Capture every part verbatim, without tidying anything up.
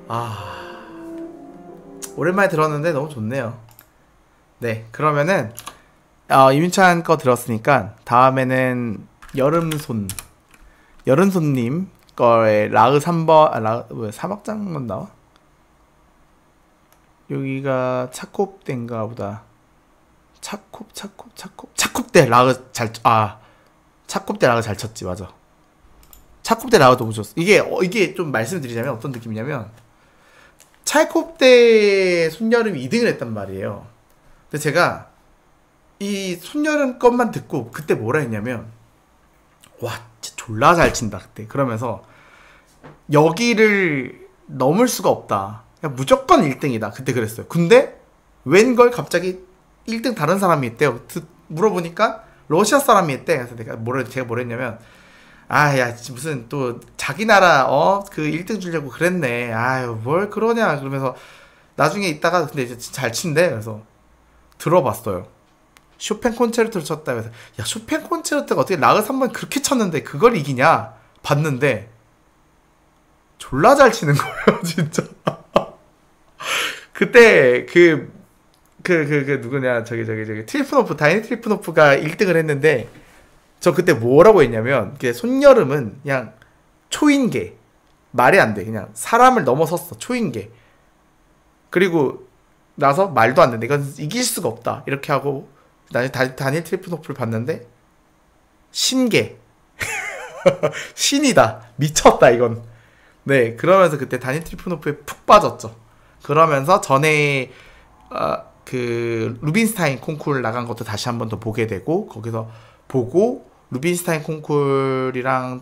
아, 오랜만에 들었는데 너무 좋네요. 네, 그러면은 어, 이민찬 거 들었으니까 다음에는 여름손 여름손님 거에 라그 삼 번 아, 라, 왜 사막장만 나와? 여기가 차콥대인가 보다. 차콥 차콥 차콥 차콥대 라그 잘 아 차콥대 라그 잘 쳤지. 맞아. 차콥대 라그 너무 좋았어. 이게 어, 이게 좀 말씀드리자면 어떤 느낌이냐면 차콥대 손여름이 이 등을 했단 말이에요. 근데 제가 이 손여름 것만 듣고 그때 뭐라 했냐면 와 진짜 졸라 잘 친다 그때. 그러면서 여기를 넘을 수가 없다. 그냥 무조건 일 등이다. 그때 그랬어요. 근데 웬걸 갑자기 일 등 다른 사람이 있대요. 물어보니까 러시아 사람이 있대. 그래서 내가 뭐래, 제가 뭐랬냐면 아, 야, 무슨 또 자기 나라 어 그 일 등 주려고 그랬네. 아유, 뭘 그러냐. 그러면서 나중에 있다가 근데 이제 잘 친대. 그래서 들어봤어요. 쇼팽 콘체르토를 쳤다. 그래서 야, 쇼팽 콘체르토가 어떻게 라그 삼 번 그렇게 쳤는데 그걸 이기냐 봤는데 졸라 잘 치는 거예요. 진짜. 그때 그 그 그 그 누구냐 저기 저기 저기 트리프노프 다이니 트리프노프가 일 등을 했는데 저 그때 뭐라고 했냐면 손여름은 그냥 초인계 말이 안 돼. 그냥 사람을 넘어섰어. 초인계. 그리고 나서 말도 안 돼. 이건 이길 수가 없다. 이렇게 하고 나중에 다, 다니엘 트리프노프를 봤는데 신계. 신이다. 미쳤다 이건. 네, 그러면서 그때 다니엘 트리프노프에 푹 빠졌죠. 그러면서 전에 어, 그 루빈스타인 콩쿨 나간 것도 다시 한 번 더 보게 되고 거기서 보고 루빈스타인 콩쿨이랑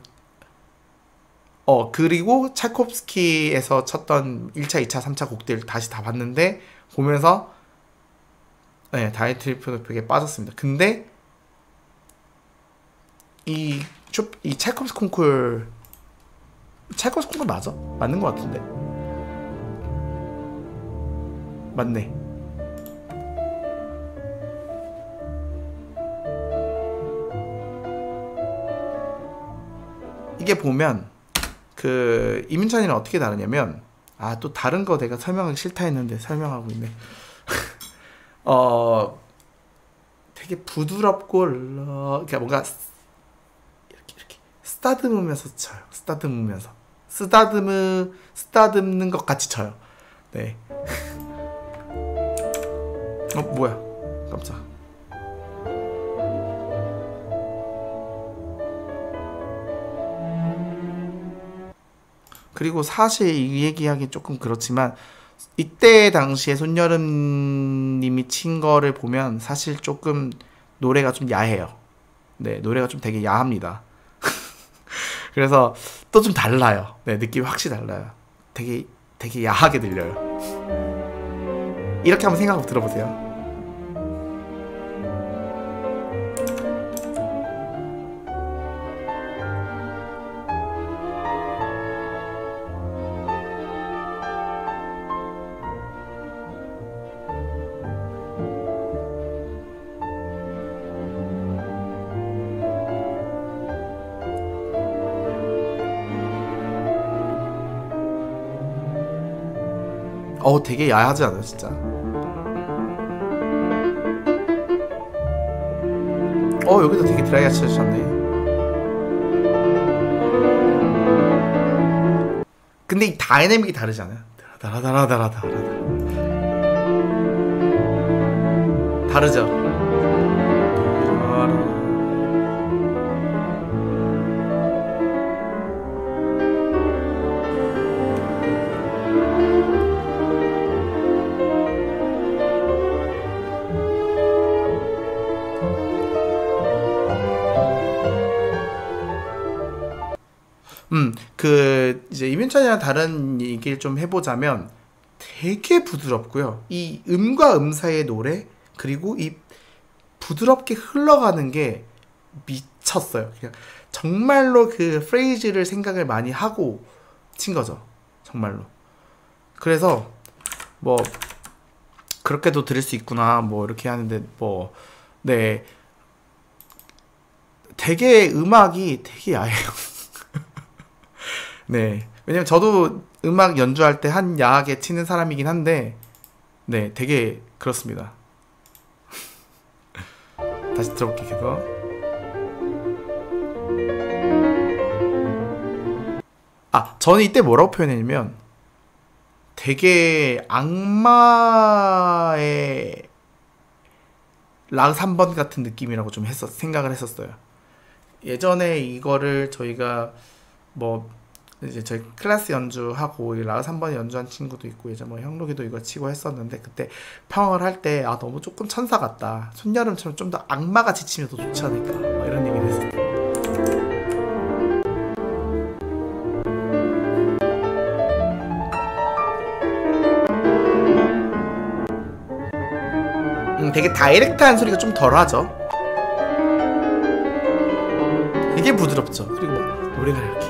어 그리고 차이콥스키에서 쳤던 일 차, 이 차, 삼 차 곡들 다시 다 봤는데 보면서 네, 다이니 트리프노프에게 빠졌습니다. 근데 이, 이 차이콥스키 콩쿨 차이콥스키 콩쿨 맞아? 맞는 것 같은데 맞네. 이게 보면 그 이민찬이랑 어떻게 다르냐면 아 또 다른 거 내가 설명하기 싫다 했는데 설명하고 있네. 어 되게 부드럽고 그러니까 뭔가 이렇게 이렇게 쓰다듬으면서 쳐요. 쓰다듬으면서 쓰다듬으 쓰다듬는 것 같이 쳐요. 네. 어 뭐야 깜짝. 그리고 사실 이 얘기하기 조금 그렇지만 이때 당시에 손여름님이 친 거를 보면 사실 조금 노래가 좀 야해요. 네, 노래가 좀 되게 야합니다. 그래서 또 좀 달라요. 네, 느낌이 확실히 달라요. 되게 되게 야하게 들려요. 이렇게 한번 생각하고 들어보세요. 어 되게 야하지 않아요 진짜. 어 여기도 되게 드라이하게 쳐주셨네. 근데 이 다이내믹이 다르지 않아요? 다라다라다라다라 다르죠? 음, 그 이제 이민찬이랑 다른 얘기를 좀 해보자면 되게 부드럽고요. 이 음과 음 사이의 노래 그리고 이 부드럽게 흘러가는 게 미쳤어요. 그냥 정말로 그 프레이즈를 생각을 많이 하고 친 거죠. 정말로. 그래서 뭐 그렇게도 들을 수 있구나 뭐 이렇게 하는데 뭐 네 되게 음악이 되게 야해요. 네. 왜냐면 저도 음악 연주할 때 한 야하게 치는 사람이긴 한데, 네, 되게 그렇습니다. 다시 들어볼게요, 계속. 아, 저는 이때 뭐라고 표현했냐면, 되게 악마의 락 삼 번 같은 느낌이라고 좀 했었, 생각을 했었어요. 예전에 이거를 저희가 뭐 이제 저희 클래스 연주하고 락 삼 번 연주한 친구도 있고 이제 뭐 형록이도 이거 치고 했었는데 그때 평을 할 때 아 너무 조금 천사 같다. 손여름처럼 좀 더 악마같이 치면 더 좋지 않을까. 뭐 이런 얘기를 했었어요. 음, 되게 다이렉트한 소리가 좀 덜하죠. 되게 부드럽죠. 그리고 뭐 노래가 이렇게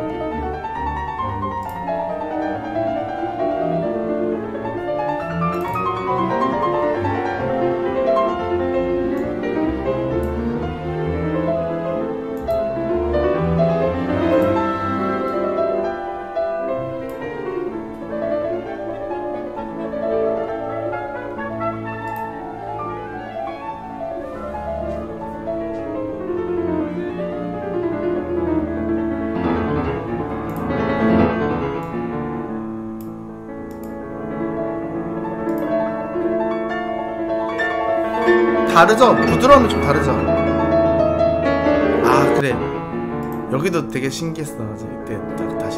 다르죠? 부드러움이 좀 다르죠? 아 그래 여기도 되게 신기했어. 이때 딱 다시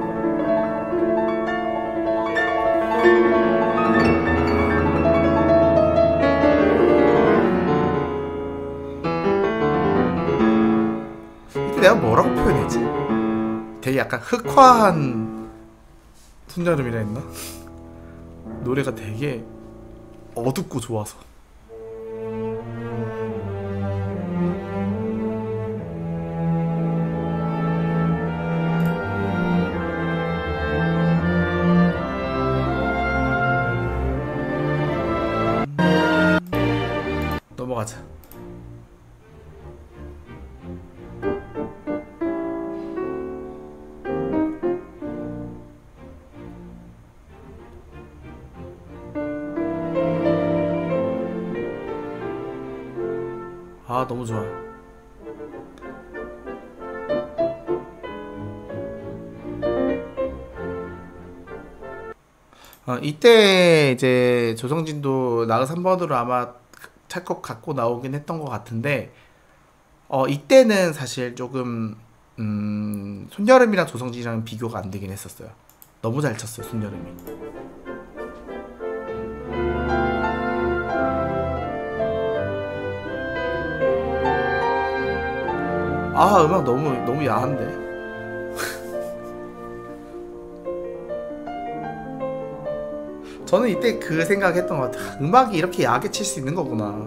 이때 내가 뭐라고 표현했지? 되게 약간 흑화한 손여름이라 했나? 노래가 되게 어둡고 좋아서 넘어가자. 아 너무 좋아. 어, 이때 이제 조성진도 나그 삼 번으로 아마 찰컥 갖고 나오긴 했던 것 같은데 어 이때는 사실 조금 음 손여름이랑 조성진이랑 비교가 안 되긴 했었어요. 너무 잘 쳤어요 손여름이. 아 음악 너무 너무 야한데. 저는 이때 그 생각했던 것 같아. 음악이 이렇게 야하게 칠 수 있는 거구나.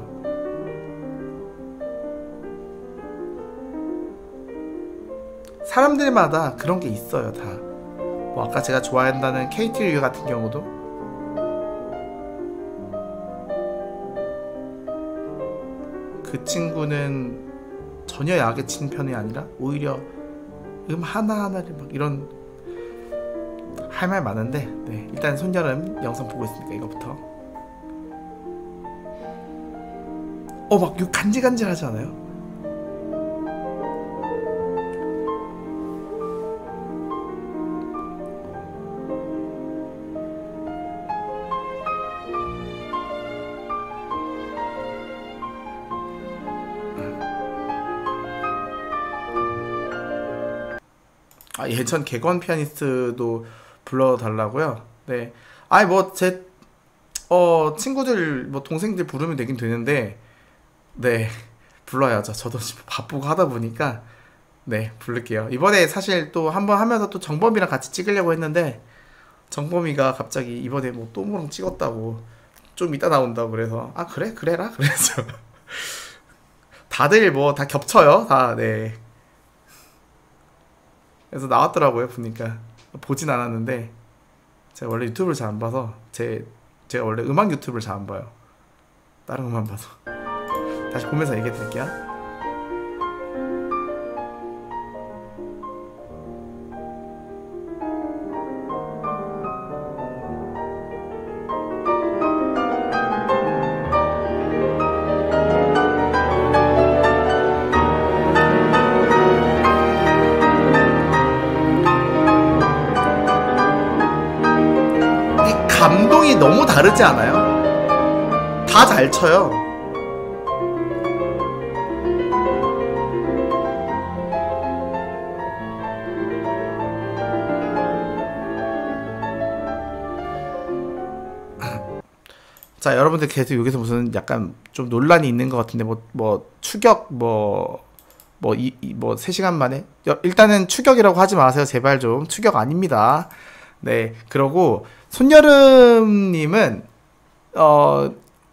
사람들마다 그런 게 있어요 다. 뭐 아까 제가 좋아한다는 케이티 류 같은 경우도 그 친구는 전혀 야하게 친 편이 아니라 오히려 음 하나하나를 막 이런 할 말 많은데 네, 일단 손여름 영상 보고 있으니까 이거부터 어 막 이거 간질간질하지 않아요? 아, 예전 객원 피아니스트도 불러달라고요? 네. 아니 뭐 제 어 친구들 뭐 동생들 부르면 되긴 되는데 네 불러야죠. 저도 지금 바쁘고 하다 보니까 네 부를게요. 이번에 사실 또 한번 하면서 또 정범이랑 같이 찍으려고 했는데 정범이가 갑자기 이번에 뭐 또모랑 찍었다고 좀 이따 나온다고 그래서 아 그래 그래라 그래서 다들 뭐 다 겹쳐요 다 네. 그래서 나왔더라고요 보니까 보진 않았는데 제가 원래 유튜브를 잘 안 봐서 제 제가 원래 음악 유튜브를 잘 안 봐요. 다른 것만 봐서 다시 보면서 얘기해 드릴게요. 느낌이 너무 다르지 않아요? 다 잘 쳐요. 자, 여러분들 계속 여기서 무슨 약간 좀 논란이 있는 것 같은데, 뭐, 뭐, 추격, 뭐, 뭐, 이, 이 뭐, 세 시간 만에? 여, 일단은 추격이라고 하지 마세요. 제발 좀. 추격 아닙니다. 네. 그러고, 손여름님은, 어,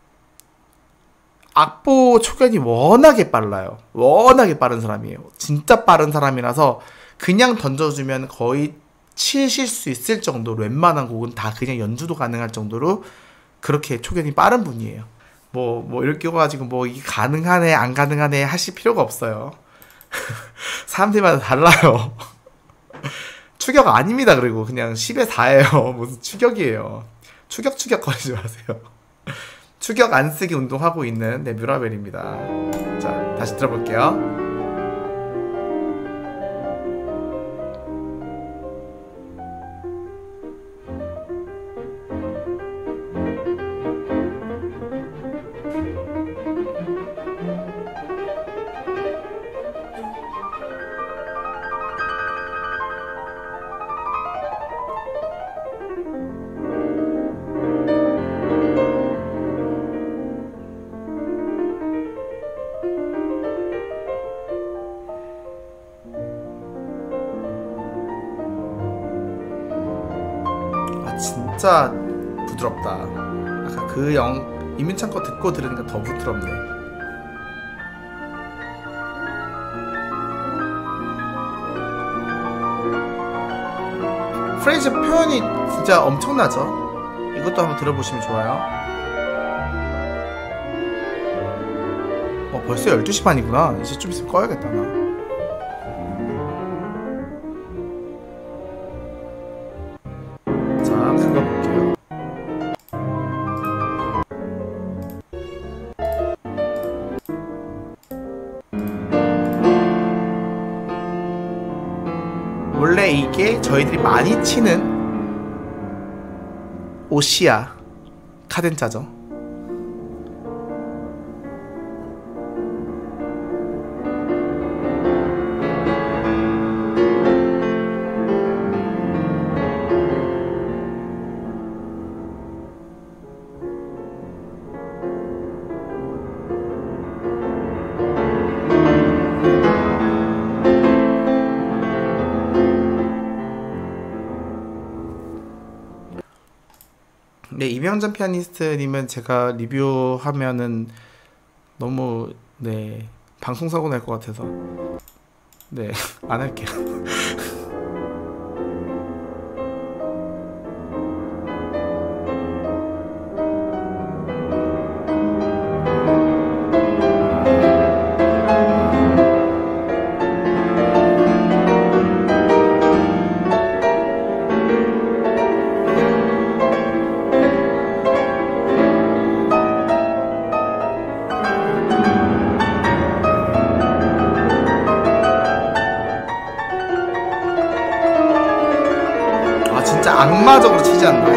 악보 초견이 워낙에 빨라요. 워낙에 빠른 사람이에요. 진짜 빠른 사람이라서, 그냥 던져주면 거의 치실 수 있을 정도로, 웬만한 곡은 다 그냥 연주도 가능할 정도로, 그렇게 초견이 빠른 분이에요. 뭐, 뭐, 이렇게 가지고 뭐, 이게 가능하네, 안 가능하네 하실 필요가 없어요. 사람들마다 달라요. 추격 아닙니다. 그리고 그냥 십에 사예요. 무슨 추격이에요. 추격, 추격 거리지 마세요. 추격 안 쓰기 운동하고 있는 네, 뮤라벨입니다. 자, 다시 들어볼게요. 진짜 부드럽다. 아까 그 영, 이민찬 거 듣고 들으니까 더 부드럽네. 프레이즈 표현이 진짜 엄청나죠? 이것도 한번 들어보시면 좋아요. 어, 벌써 열두 시 반이구나. 이제 좀 있으면 꺼야겠다, 나. 원래 이게 저희들이 많이 치는 오시아 카덴자죠. 네, 이명전 피아니스트님은 제가 리뷰하면은 너무 네 방송사고 날 것 같아서 네 안 할게요. 악마적으로 치지 않나?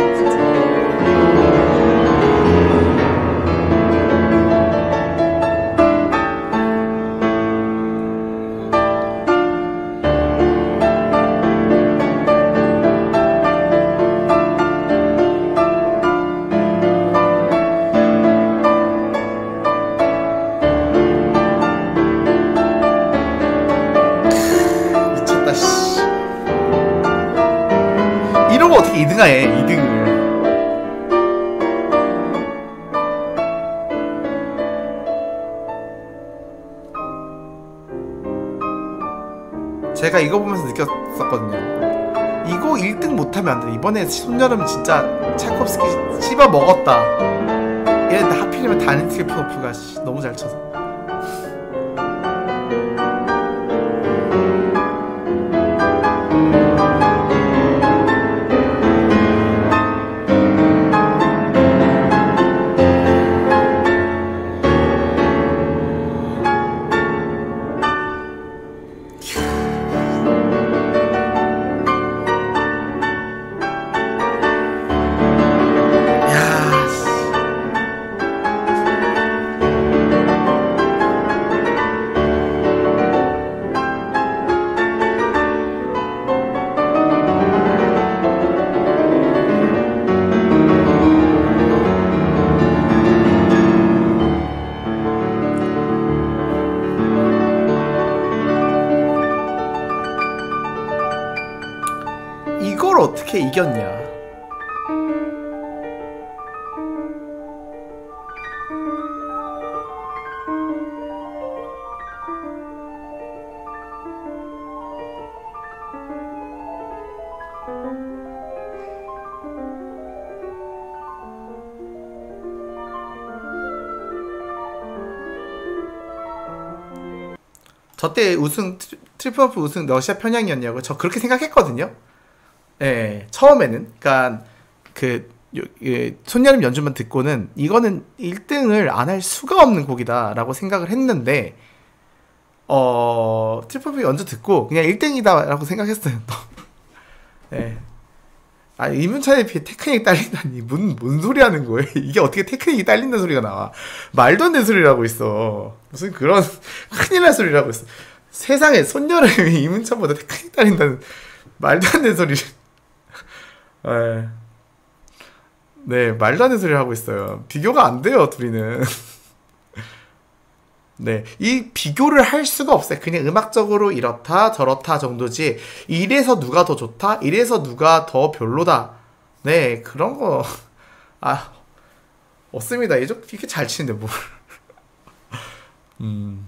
미쳤다 씨. 이러고 어떻게 이 등하해? 이 등을. 제가 이거 보면서 느꼈었거든요. 이거 일 등 못하면 안 돼. 이번에 손여름 진짜 차이콥스키 씹어 먹었다. 얘네들 하필이면 다니트 프로프가 너무 잘 쳐서. 이걸 어떻게 이겼냐. 저때 우승 트- 트리플 점프 우승 러시아 편향이었냐고 저 그렇게 생각했거든요. 예, 처음에는 그러니까 그 요- 예, 손여름 연주만 듣고는 이거는 일 등을 안 할 수가 없는 곡이다라고 생각을 했는데 어 트리플 점프 연주 듣고 그냥 일 등이다라고 생각했어요. 또. 예. 아, 이문찬에 비해 테크닉이 딸린다니 뭔, 뭔 소리 하는 거예요? 이게 어떻게 테크닉이 딸린다는 소리가 나와. 말도 안 되는 소리를 하고 있어. 무슨 그런 큰일 날 소리를 하고 있어. 세상에 손여름이 이문찬보다 테크닉이 딸린다는 말도 안 되는 소리를. 에. 네, 말도 안 되는 소리를 하고 있어요. 비교가 안 돼요, 둘이는. 네, 이 비교를 할 수가 없어요. 그냥 음악적으로 이렇다 저렇다 정도지 이래서 누가 더 좋다 이래서 누가 더 별로다 네 그런 거 아 없습니다. 이렇게 잘 치는데 뭘. 음.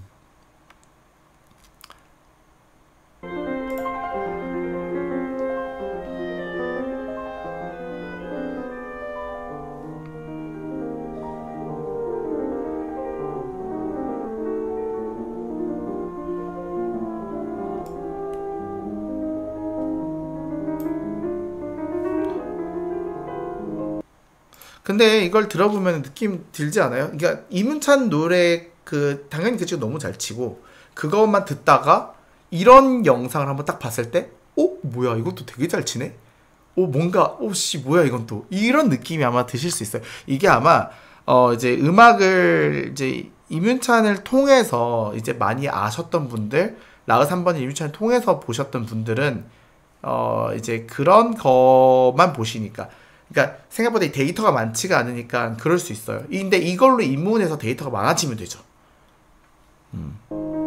근데 이걸 들어보면 느낌 들지 않아요? 그러니까 이문찬 노래 그 당연히 그 친구 너무 잘 치고 그것만 듣다가 이런 영상을 한번 딱 봤을 때 어? 뭐야 이것도 되게 잘 치네? 어 뭔가 오씨 뭐야 이건 또 이런 느낌이 아마 드실 수 있어요. 이게 아마 어 이제 음악을 이제 이문찬을 통해서 이제 많이 아셨던 분들 라그 삼 번의 이문찬을 통해서 보셨던 분들은 어 이제 그런 것만 보시니까 그러니까 생각보다 이 데이터가 많지가 않으니까 그럴 수 있어요. 근데 이걸로 입문해서 데이터가 많아지면 되죠. 음.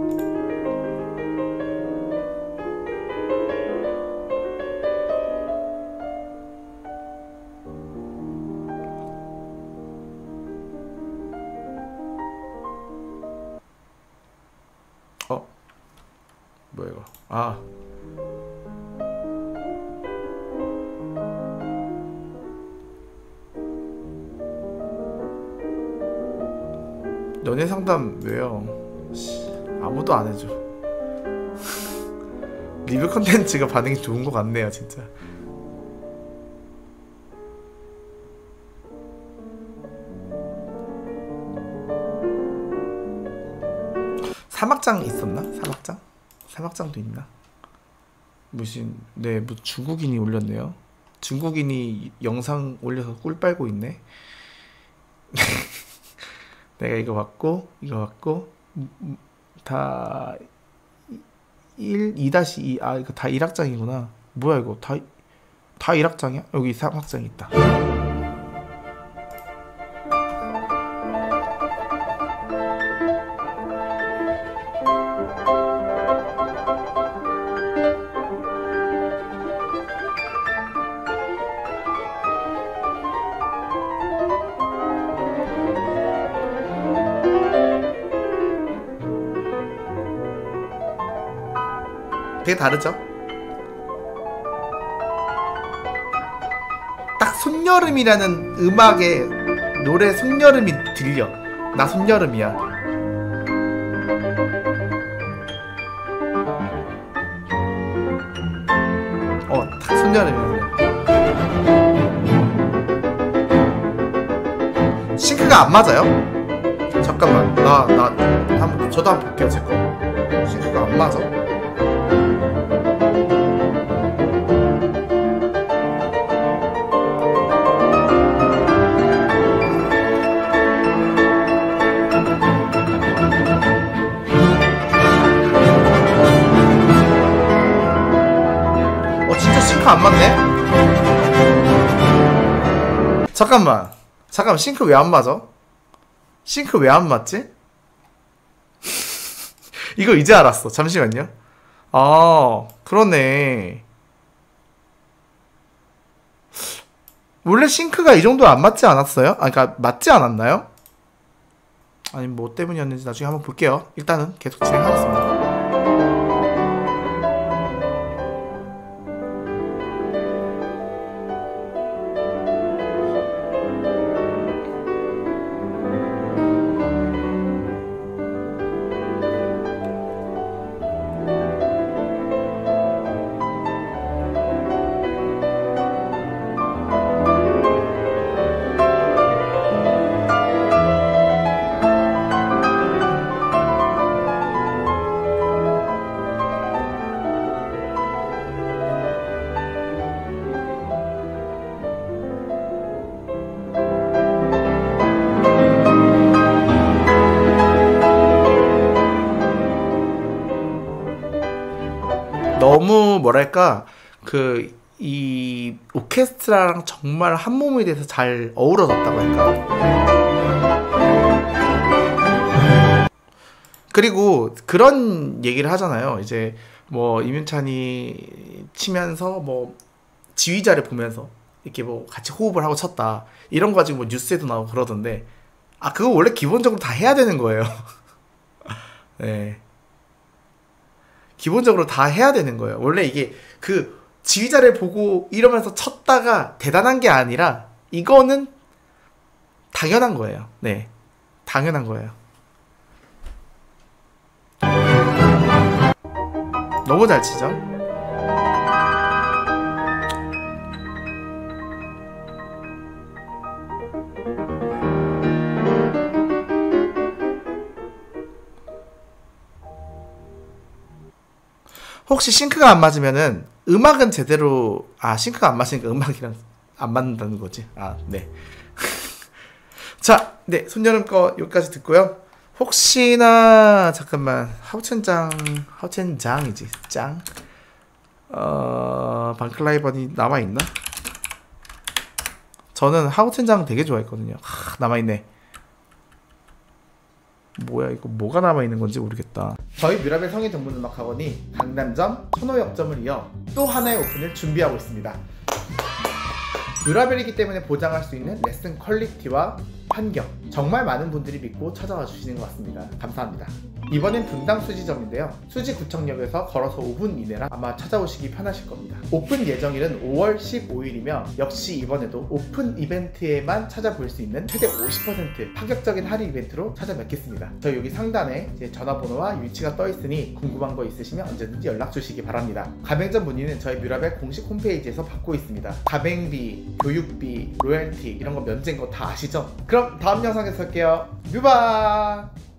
어? 뭐야 이거? 아. 연애 상담 왜요? 씨, 아무도 안 해줘. 리뷰 컨텐츠가 반응이 좋은 것 같네요, 진짜. 사막장 있었나? 사막장? 사막장도 있나? 무슨 네, 뭐 중국인이 올렸네요. 중국인이 영상 올려서 꿀 빨고 있네. 내가 이거 받고 이거 받고 다 일, 이 이 아 이거 다 일 학장이구나. 뭐야 이거 다 다 일 학장이야? 여기 삼 학장 있다. 되게 다르죠? 딱 손여름이라는 음악에 노래 손여름이 들려. 나 손여름이야. 어, 딱 손여름이야. 싱크가 안 맞아요? 잠깐만, 나, 나, 한번, 저도 한번 볼게요, 제 거. 싱크가 안 맞아? 안 맞네? 잠깐만 잠깐만 싱크 왜 안 맞아? 싱크 왜 안 맞지? 이거 이제 알았어. 잠시만요. 아 그러네. 원래 싱크가 이 정도 안 맞지 않았어요? 아, 그러니까 맞지 않았나요? 아니 뭐 때문이었는지 나중에 한번 볼게요. 일단은 계속 진행하겠습니다. 너무 뭐랄까 그 이 오케스트라랑 정말 한 몸이 돼서 잘 어우러졌다고 할까. 그리고 그런 얘기를 하잖아요. 이제 뭐 임윤찬이 치면서 뭐 지휘자를 보면서 이렇게 뭐 같이 호흡을 하고 쳤다 이런 거 가지고 뭐 뉴스에도 나오고 그러던데, 아 그거 원래 기본적으로 다 해야 되는 거예요. 네. 기본적으로 다 해야 되는 거예요. 원래 이게 그 지휘자를 보고 이러면서 쳤다가 대단한 게 아니라 이거는 당연한 거예요. 네, 당연한 거예요. 너무 잘 치죠? 혹시 싱크가 안 맞으면은 음악은 제대로, 아 싱크가 안 맞으니까 음악이랑 안 맞는다는 거지. 아 네. 자, 네 손여름 거 여기까지 듣고요. 혹시나 잠깐만 하우첸장 하우첸장이지 짱. 어 방클라이번이 남아 있나? 저는 하우첸장 되게 좋아했거든요. 하, 남아 있네. 뭐야 이거 뭐가 남아있는 건지 모르겠다. 저희 뮤라벨 성인 전문 음악 학원이 강남점, 천호역점을 이어 또 하나의 오픈을 준비하고 있습니다. 뮤라벨이기 때문에 보장할 수 있는 레슨 퀄리티와 환경, 정말 많은 분들이 믿고 찾아와 주시는 것 같습니다. 감사합니다. 이번엔 분당 수지점인데요. 수지 구청역에서 걸어서 오 분 이내라 아마 찾아오시기 편하실 겁니다. 오픈 예정일은 오월 십오일이며 역시 이번에도 오픈 이벤트에만 찾아볼 수 있는 최대 오십 퍼센트 파격적인 할인 이벤트로 찾아뵙겠습니다. 저희 여기 상단에 제 전화번호와 위치가 떠있으니 궁금한 거 있으시면 언제든지 연락 주시기 바랍니다. 가맹점 문의는 저희 뮤라벨 공식 홈페이지에서 받고 있습니다. 가맹비, 교육비, 로열티 이런 거 면제인 거 다 아시죠? 그럼 다음 영상에서 뵐게요. 뮤바!